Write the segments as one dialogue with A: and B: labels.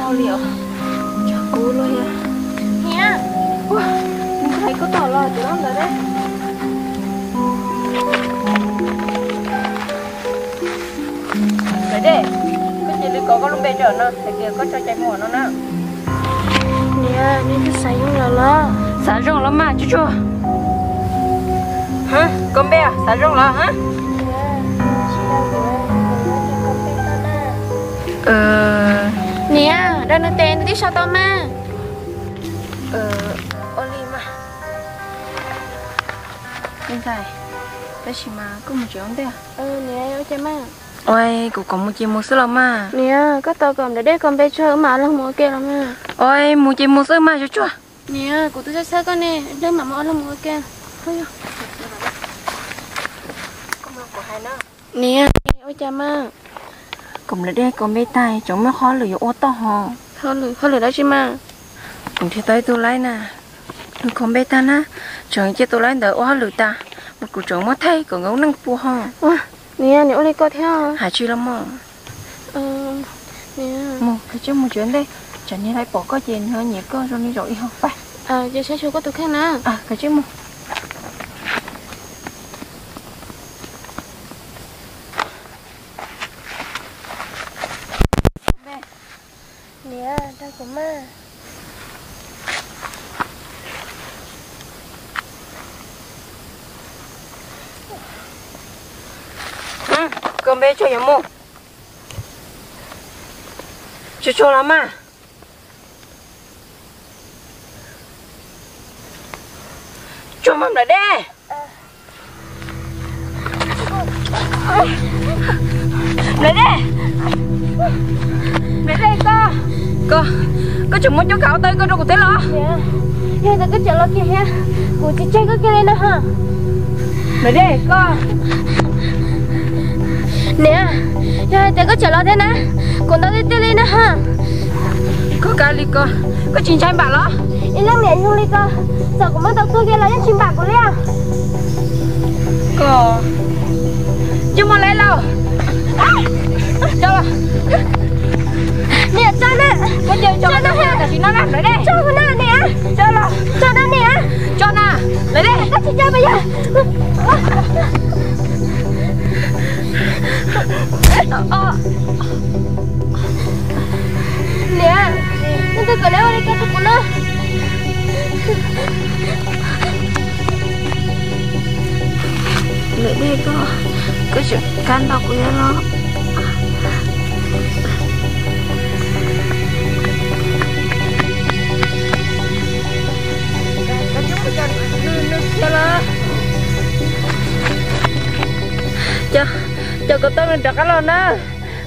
A: sao liệu chả cú luôn ya nha mình thấy có tỏ lò từ lắm rồi đấy đấy có gì có con bê trở nó thì kia có cho chạy mùa nó nè nè nên cứ xài rong là lo xài rong lắm mà chú chú hả con bé xài rong là hả nè đang nói tên đi sao tao mà Oli mà hiện tại đây chỉ mà có một chuyện đấy nè ở trên mà ôi cũng có một chuyện một số lắm mà nè có tao cầm để đấy con bé chơi mà lắm mua kia lắm mà ôi một chuyện một số mà chú chú nè của tôi sẽ con nè đây mà mua lắm mua kia thôi nè ôi cha mà cùng lại đây con bé tay chống nó khó lười ô to hò khó lười đó chứ mà cùng thì tới tôi lấy nè tôi con bé ta nè chẳng chứ tôi lấy đỡ ô lười ta một cụ trưởng mất thay còn ngấu năng pu hò nè nếu lấy co theo hả chứ lắm mà nè một cái chứ một chuyện đây chẳng như thấy bỏ có tiền hơn nhỉ cơ rồi đi rồi không phải giờ sẽ cho có tôi khác nè cái chứ một nè đang của ma con bé cho nhầm một cho lắm à cho mắm lại đây lại đây có chừng muốn chú cậu tới có đâu có thể lo dạ ta cứ chờ lo kia ha của chị chơi có kia lên đó hả lại đây con nè ta có chờ lo thế nè còn tao đi tiêu lên đó ha có cả đi con có chuyện trai bà lo yên lặng nè không đi con giờ cũng mất tao tôi kia là những chuyện bà của Lea có chứ mà lấy lâu cho nè cho nè con chơi cho nó ha cả chị nó làm lấy đây cho nó nè cho nó nè cho nè lấy đây các chị chơi bây giờ nè nên tôi cứ lấy đi cái của nó lấy đây có chuyện can đọc của nó cho cô tôi mình đặt cái lon đó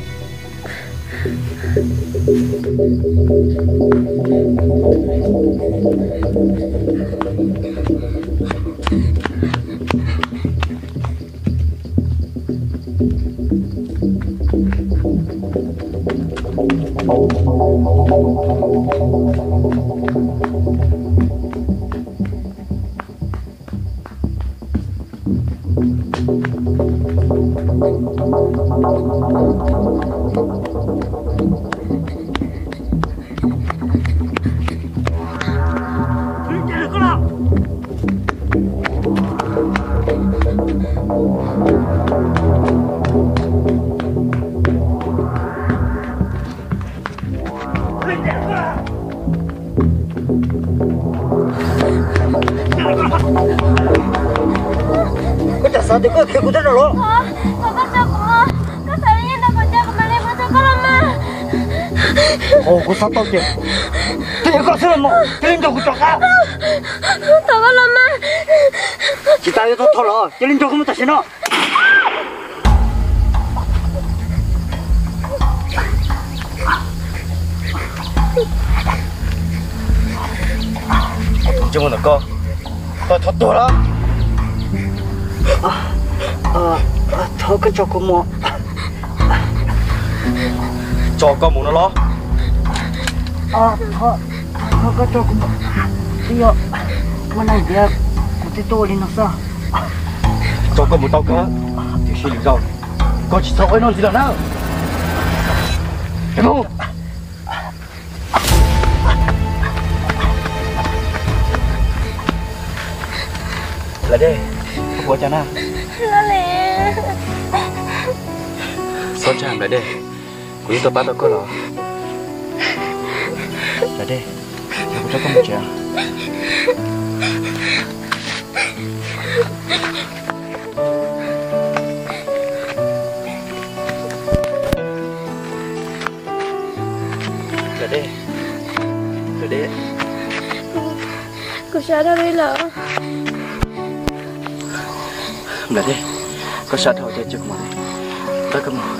A: có chả sao thì có khi cũng rất là lo có sao cũng có sao như đâu còn chơi của mình em có làm mà ồ có sao tao chứ thì có sao mà thì linh cho cũng chọc à tao có làm mà chỉ tay tao thò lò thì linh cho không được nó chứ mà con tao thật tuổi đó thôi cứ cho con mua cho con muốn nó lo thôi cứ cho con mua bây giờ cái này thì của tôi đi nó sao cho con một tao cơ thì xin được rồi con chỉ sợ ấy nó gì đâu nào hiểu không
B: lại đây của cha na
A: là lẽ
B: sao cha lại đây của tôi bắt được cô rồi lại đây tôi cho con một chuyện lại đây
A: cô sao đâu đi lỡ
B: lại đây có sao thôi cho con này tới con một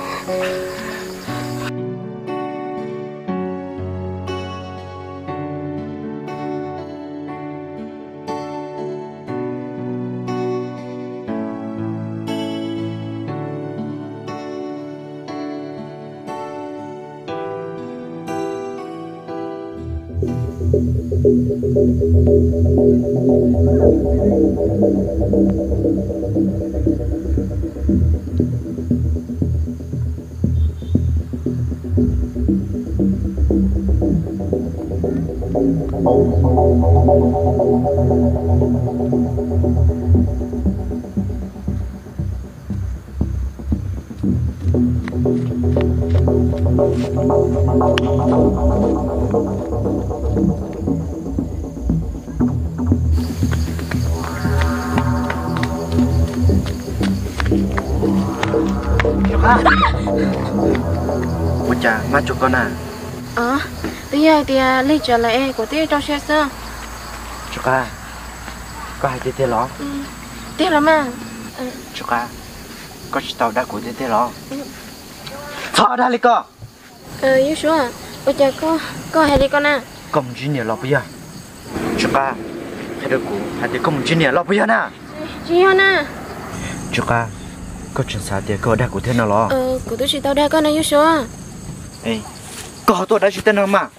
B: ủa cha má chụp con à
A: bây giờ thì lấy trở lại của tiêu trong xe xưa
B: chụp à có hai tê ló
A: tiêu lắm mà
B: chụp à có chỉ tàu đã của tê ló thọ đã lấy co
A: yêu số à ủa cha có hai đi con à
B: công chuyện nhiều lắm bây giờ chụp à hai đứa cũ hai đứa công chuyện nhiều lắm bây giờ nè
A: chị hả nè
B: chụp à có chuyện sao thì có đã của thế nào lo
A: của tôi chỉ tao đã con này yêu số à
B: ê có tôi đã chỉ tên nào mà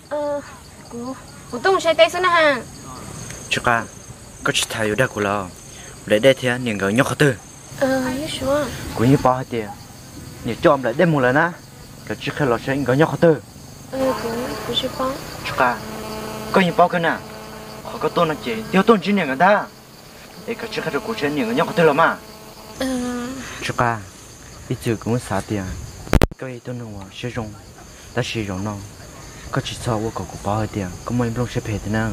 A: của tôi sai tay số nào hả
B: chụp à có chỉ thay đã của lo để đây thì những người nhóc tư
A: yêu số à
B: của như bao tiền nhiều chom lại đem một lần á cái chiếc khai lọt sẽ có nhóc tư
A: của chị bao
B: chụp à có như bao cái nào họ có tôn là chỉ tiêu tôn chỉ những người ta để cái chiếc khai được của trên những người nhóc tư là mà chụp à ít chữ cũng xả tiền cái tôi nói sử dụng đã sử dụng nó có chỉ sau của bao hơi tiền có mấy lúc sẽ phải thế nào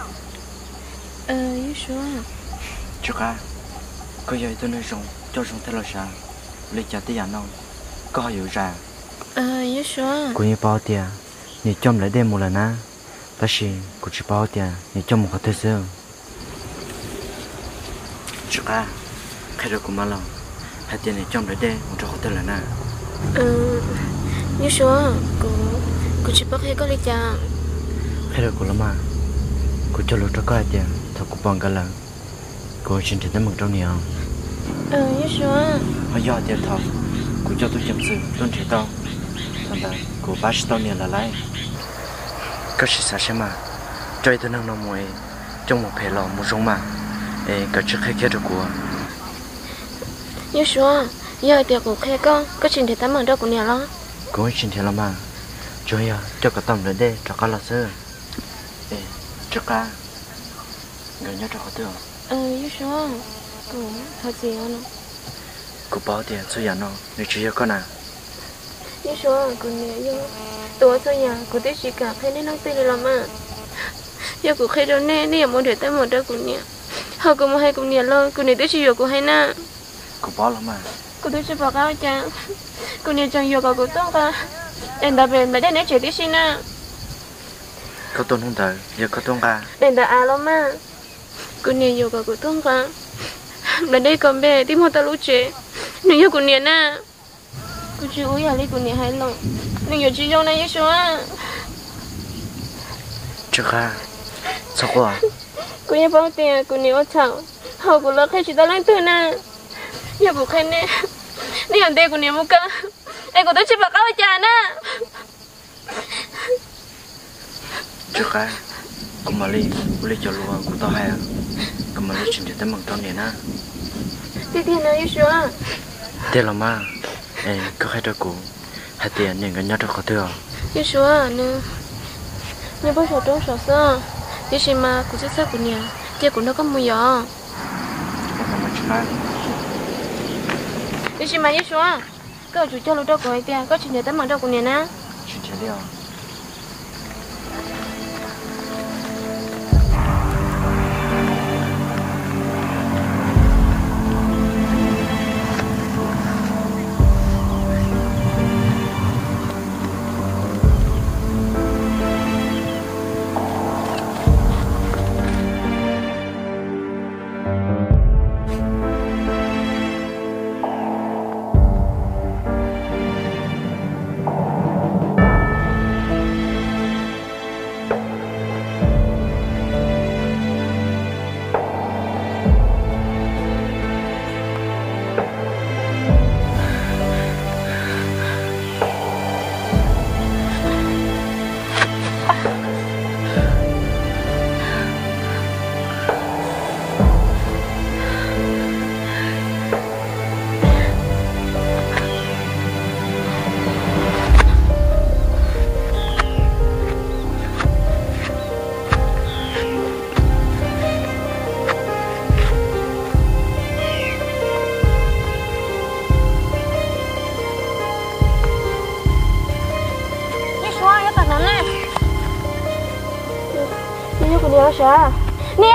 A: yêu số à
B: chụp à có giờ tôi nói dùng cho dùng thế là sao lấy trả tiền nó có hiểu ra
A: yêu số à
B: cũng như bao tiền nhiều chom lại đem một lần á ta chỉ cũng chỉ bao tiền nhiều chom một cái thứ sao chụp à khai được cũng mà lòng hai tiền này chom lại đem một cái thứ là na
A: yêu số à của chị bác hay có lấy cha
B: khai được cũng là mà cũng cho lúc cho có hai tiền thật cũng bằng cả lần cũng xin tiền tới một trong nhiều
A: yêu số à
B: họ do tiền thật cũng cho tôi chăm sự tôn chỉ tao thằng ta của bác tao nhiều là lại có sự sao xem mà chơi tôi năng nông mùi trong một hệ lò một giống mà có chiếc khai kia được của
A: yêu số à giờ thì của khai có chuyện thì tắm bằng đâu của nhà lo
B: cũng xin tiền lắm mà chơi à cho cả tầm đến đây cho cả là sơ cho cả người nhớ cho họ tưởng
A: yêu số à cũng thật gì không
B: cô bảo tiền số nhà nó nếu chỉ có nào
A: yêu số à cũng nhớ yêu tôi số nhà của tôi chỉ cả khai nên nó tươi lắm mà giờ của khai đâu nè nè muốn để tới một đâu của nhà họ cũng hay cũng nhà lo của này tôi chỉ yêu của hai na
B: cô bảo lắm mà
A: của tôi chỉ bảo cao cha của nhà chẳng yêu của tôi cả em đã về mà đây nãy chuyện tí xin à
B: có tôn không tới giờ có tôn cả
A: em đã lắm mà của nhà yêu của tôi cả mà đây còn bé tí một ta lú chế nếu yêu của nhà na của chị uống nhà lấy của nhà hay lòng nếu yêu chị yêu này yêu số à
B: chưa cả sao quá
A: của nhà bao tiền của nhà ở chợ họ của nó khai chỉ ta lấy từ na nhà của khai nè đi ăn đây của nhà mua cả em của tôi chỉ bảo cao cha na
B: chưa cả cũng mà lấy cho luôn cũng tao hay cũng mà lấy chuyện để tấm bằng trong này na
A: tí tiền nào yêu số à
B: tiền là mà có khai được cũng hai tiền những cái nhớ được có thừa
A: yêu số à nữa nhà bao số trong số sao tí xem mà của rất sắc của nhà tiền của nó có mùi gió
B: cả
A: đi xem mà đi xuống có chủ cho lúc đâu có tiền có chuyện gì tới mà đâu có tiền á
B: chuyện gì đi à
A: sao nè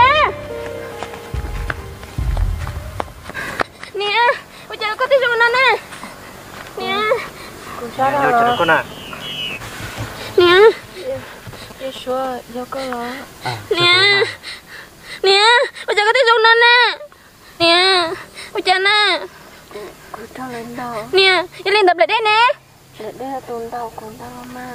A: nè bây giờ có tí rồi nè nè con sao
B: đó rồi con à
A: nè đi xuống giờ có lo nè nè bây giờ có tí rồi nè nè bây giờ nè con sao lên đâu nè đi lên tập lại đây nè lại đây là tuần đầu con tao mà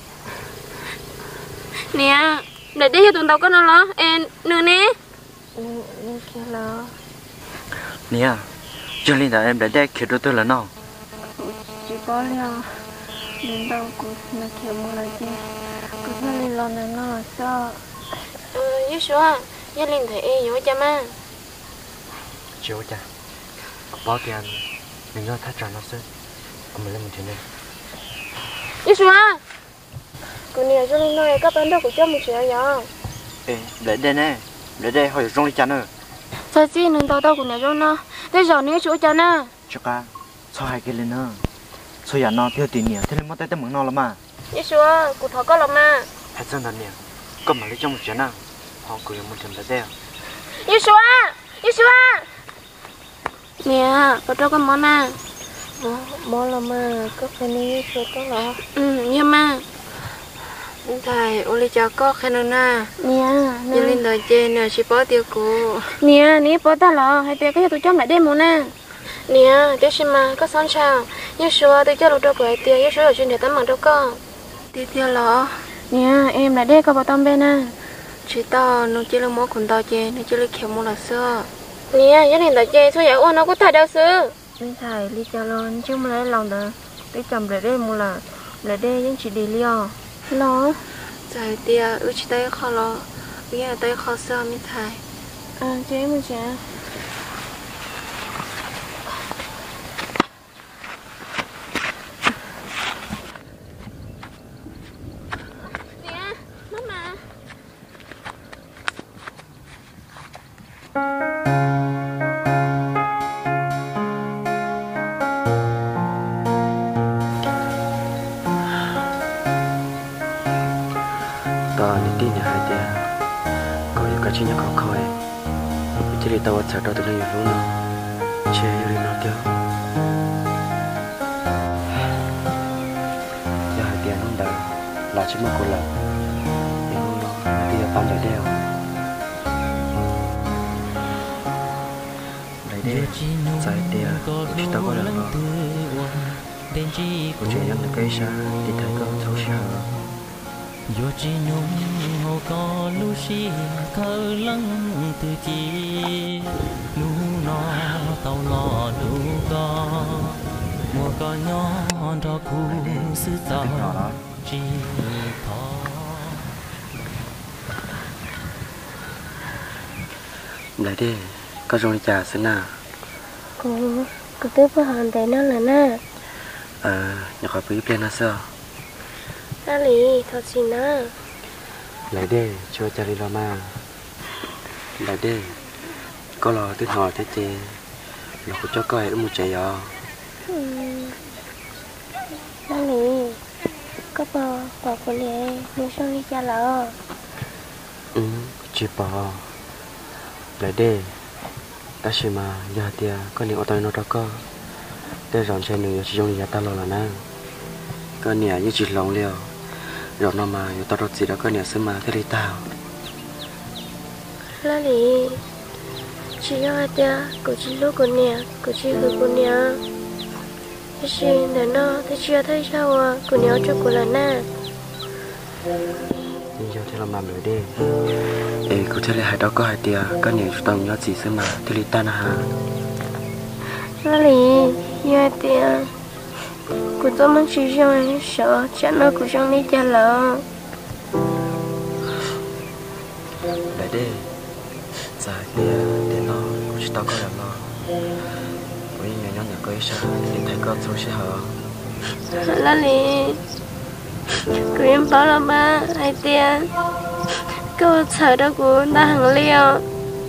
A: nè để đi cho tụi tao có nó lo em nương nè nương kia lo
B: nè cho nên là em để đây kia tôi là nó
A: chỉ có liao đến đâu cũng là kiểu một lần chứ cứ nó lên lo này nó là sao với số với lên thì em nhớ cha má
B: chiếu cha bỏ tiền mình nhớ thắt chặt nó xí mình lên một chuyện này
A: với số cô nè cho nên nói các bạn đâu có cho một chuyện nhỏ
B: ê để đây hỏi rong đi chán nữa
A: sao chứ nên tao đâu có nè cho nó thế giờ nè chỗ chán à
B: cho ca sao hai cái lên nữa sao giờ nó theo tiền nhiều thế nên mất tay tới mượn nó lắm mà
A: với số cụ thọ có lắm mà
B: hãy chân thật nè có mà lấy trong một chuyện nào họ cười một chuyện để đây
A: với số nè có cho con món à món là mà có phải đi số có lọ nhưng mà thầy ô cho có khen nữa nè như linh đời trên nè chỉ bỏ tiêu cô nè bỏ ta lọ hay tiêu cái tôi chấm lại đêm một nè nè tiêu xin mà có sao sao như số tôi cho lụt đâu của tiêu như số ở trên để tắm bằng đâu có tiêu lọ nè em lại đây có bảo tâm bên nè chỉ to nó chỉ là mỗi con to trên nó chỉ là kiểu một là xưa nè như linh đời trên số giải ôn nó có thay đâu xưa linh thầy đi cho luôn chứ mà lấy lòng đó tôi chấm lại đây một là lại đây những chỉ đi liao lo tại tia chỉ tay khó lo bây giờ tay khó sao mới thay chế mình sẽ nè mama chỉ nhớ khó khôi chỉ để tao chạy đâu từ đây luôn nó chơi đi nó tiêu giờ hai tiền không đợi là chỉ một con lợn nhưng bây giờ tao lại đeo lấy đi giải tiền chỉ tao có lợn rồi chuyện nhắn được cái sao thì thấy có xấu xa
C: yo chỉ nhung hầu có lu xì khờ lăng từ chi nu nó tàu lò nu có mùa có nhỏ đó cu sư tàu chi thọ
B: lại đi có rong trà xin à
A: cô tiếp với hàng đấy nó là na
B: nhà khỏi quý bên là sao
A: Ali thật xin à
B: lại đi cho cha đi lo mà lại đi có lo tới hỏi tới chị là cô cho coi một trẻ nhỏ
A: nó lì có bỏ của lì mua xong đi cha lỡ
B: chị bỏ lại đi ta chỉ mà giờ thì có nhiều tay nó đó có để rọn xe nữa chỉ dùng nhà ta lo là nè có nhiều như chỉ lòng liều rồi nó mà tao đốt gì đó có nhiều sớm mà thế đi tao
A: là lì chỉ cho tia của chị lúc của nè của chị gửi của nè thế xin để nó thế chưa thấy sao à của nè cho của là nè
B: nhưng giờ thế là mà mới đi cô thấy là hai đó có hai tia có nhiều tao nhớ gì sớm mà thế đi ta nè ha
A: là lì giờ tia của tôi muốn chỉ cho sợ chẳng nó của trong đi cha lỡ
B: lại đi giờ thì để nó chỉ tao có làm nó với nhà nhóm nhà có ít sao để thấy con số sẽ hở
A: là lì của em bảo là ba hai tia cô sợ đó của ta hàng liều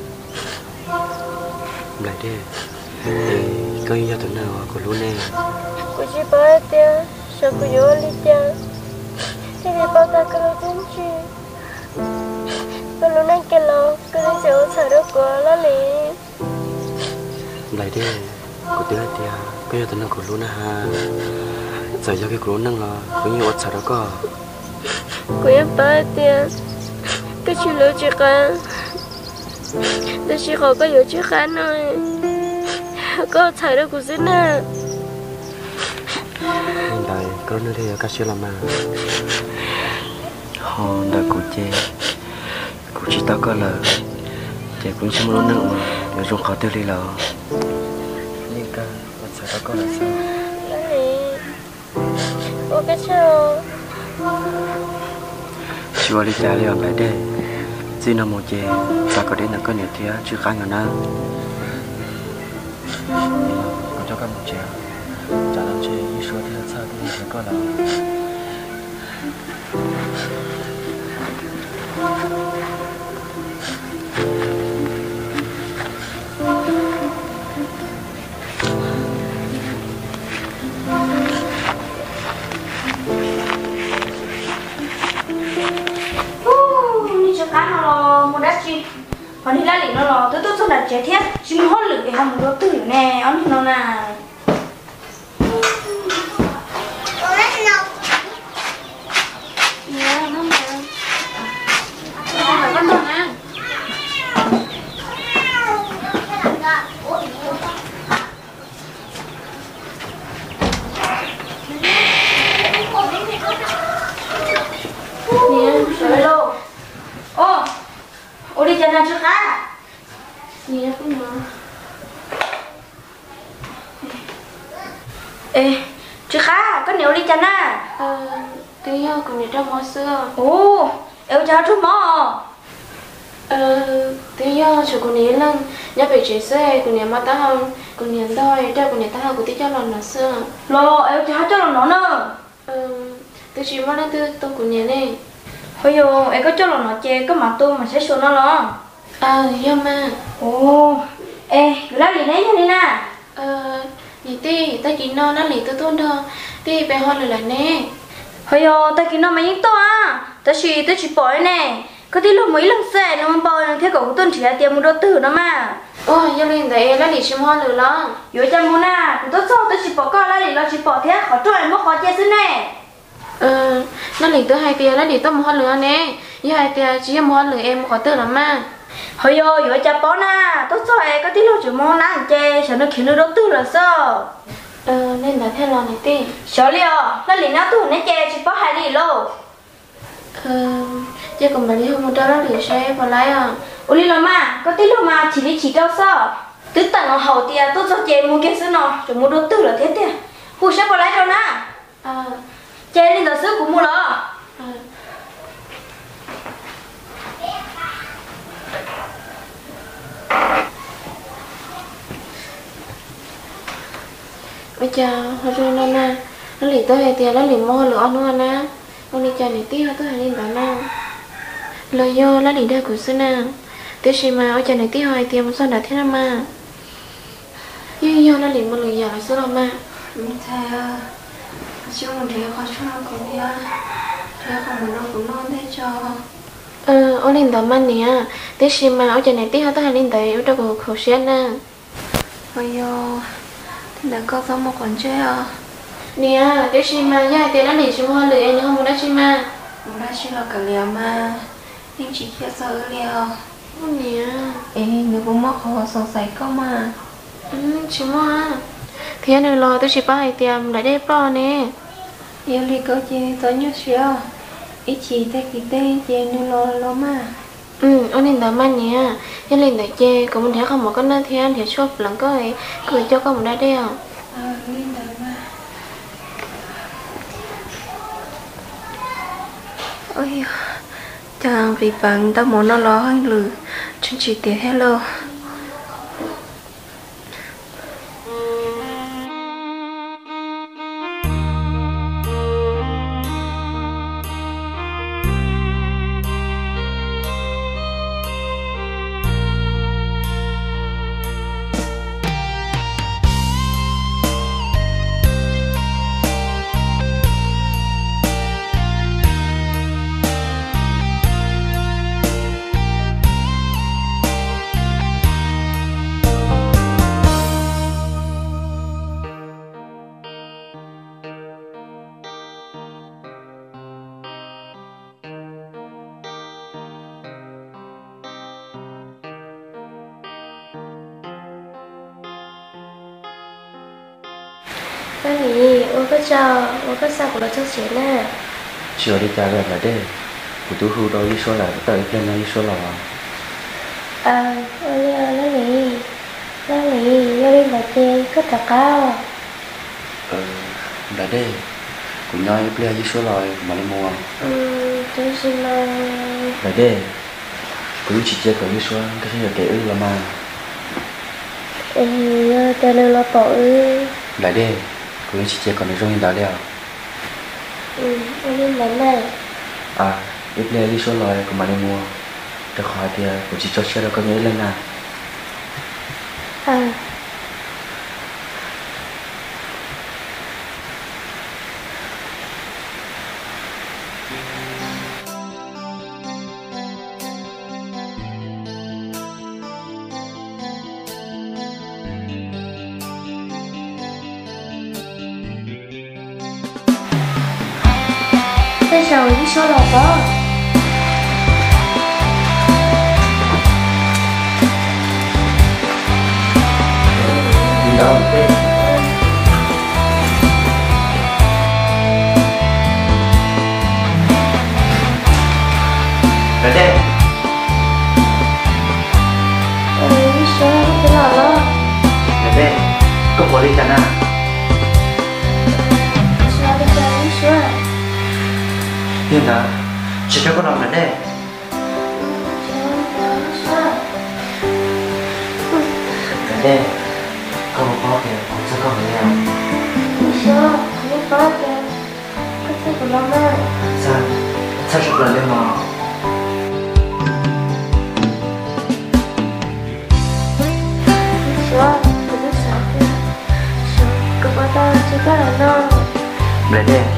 B: lại đi để có như tụi nào của luôn nè
A: của chị bảo hai tia sợ của vô đi cha thế thì bảo ta có tin chi còn lúc này kia lo cứ đi sợ đó của là lì
B: lại đi của tiếng tia có như tụi nào của luôn nè ha giờ cho cái của năng là có nhiều ọt sợ đó có
A: của em bảo hai tia cái chuyện lỡ chị cả để chị họ có nhiều chuyện khác nữa có thấy được của xin nè
B: hiện tại có nơi đây các chuyện làm mà họ đã cụ chỉ tao có là chị cũng chỉ muốn nâng mà để dùng khó tiêu đi là nhưng cả ọt sợ đó có là sao
A: ô cái sao
B: chị vào đi trả liền lại đây chỉ là một chị sao có đến là có nhiều thứ chưa khai ngờ nào còn cho các một chị trả lời chị ý số thì sao thì sẽ có là
A: còn đi lại nó là tôi cho đặt trẻ thiết chỉ muốn hốt lửa hàng một tử nè ông nó là ô đi chân ra trước ha gì đó cũng được ê trước ha có nhiều đi chân à
D: tí yêu cùng đi trong mùa xưa
A: ô yêu cháu chút mò
D: tí yêu chủ cùng đi lần nhớ về chế xe cùng đi mà ta không cùng đi đôi đây cùng đi ta không cùng tí cho lần là xưa
A: lo yêu cháu cho lần nó nữa
D: tí chỉ mà lên tôi cùng đi này
A: bây giờ em có cho lần nó chê có mặt tôi mà sẽ xuống nó lo
D: yêu mà
A: ô ê lá gì đấy đi nè
D: nhỉ tí ta chỉ nó lì tôi tôn thôi tí bé hoa lại nè
A: bây giờ ta chỉ nó mấy những to à ta chỉ bỏ nè có tí lúc mấy lần xe nó mà bỏ thế cậu tuần chỉ là tiền một đôi tử đó mà
D: yêu lên đấy lá lì chim hoa lửa lo
A: rồi chân muốn à tôi sao tôi chỉ bỏ con lá lì nó chỉ bỏ thế khó trôi mất khó chơi xí nè
D: nó lì tôi hai tia lá lì tôi một hoa lửa nè với hai tia chỉ một hoa lửa em khó tử lắm mà
A: hồi rồi cha bó na tốt rồi có tí lúc chỉ mong nắng chê sợ nó khiến nó đốt tư là sao
D: nên là theo lòng này tí
A: sợ liều nó liền nó tụi nó chê chỉ bó hai đi lô
D: chứ còn bà đi hôm một đó để xe vào lại à
A: ủa đi rồi mà có tí lúc mà chỉ đi chỉ đâu sao tứ tầng ở hậu tia tốt cho chê mua kia xứ nó chỉ mua đốt tư là thế tia hù sẽ vào lại đâu na chê lên tờ xứ của mua lo
D: bây giờ hồi rồi nó lì tôi hay tiền nó lì mua lửa nữa nè con đi chơi này tí tôi hay lên đó nè lời vô nó lì đây của xưa nè tôi chỉ mà ở chơi này tí hồi tiền một số đã thế nào mà yêu nó liền một lời giờ là số đâu mà
A: mình thấy chứ mình thấy khó cho nó cũng đi thấy không muốn nó cũng non thế cho
D: ở lên tàu man nè tí xí mà ở trên này tí họ tới hai lên tới ở trong khẩu xe nè
A: bây giờ thì đã có xong một khoản chơi
D: nè tí xí mà gia tiền nó liền xuống hoa lười anh không muốn đá xí mà
A: muốn đá xí là cả liều mà nhưng chỉ kia sợ liều
D: nè
A: nếu cũng mất họ sợ sấy có mà
D: chỉ mà thì anh lo tôi chỉ bảo tiền lại đây bao nè
A: yêu li có chi tới nhớ xíu ít chỉ tới kỳ tên chơi nếu lo mà
D: ở lên tàu man nè anh lên tới chơi cũng mình thấy không một cái nơi thì anh thì shop lẫn có ấy cười cho con một đá đeo
A: lên tới mà ôi chàng vì bạn tao muốn nó lo hơn lử chân chỉ tiền hello
D: cái gì ô có sao của nó cho xé nè
B: chiều đi trả về là đây của tôi hưu đâu đi số là tới lên đây số là
D: ô nó đi là chơi có thật cao
B: là đây của nhau bây giờ số là mà đi mua
D: tôi xin
B: là đây của chị chơi có số cái gì kể là mà
D: tên là bỏ
B: là đây của chị chơi còn trong hiện tại đấy
D: anh đi lấy này
B: ít lệ đi số lời của mà đi mua được hỏi thì của chị cho xe đâu có nhớ lên nào
D: bây giờ đi số là có
B: đi đâu là đây
D: đi số cái nào đó
B: là đây có bỏ đi chả nào
D: sao bây giờ đi số
B: nhưng mà chỉ cho con nào là đây là đây con có kìa con sẽ có người nào
D: đi số không có kìa có thể của nó mà
B: sao chụp lần lên mà
D: đi số cái nó sao kìa số cứ bắt đầu chỉ có là nó
B: là đây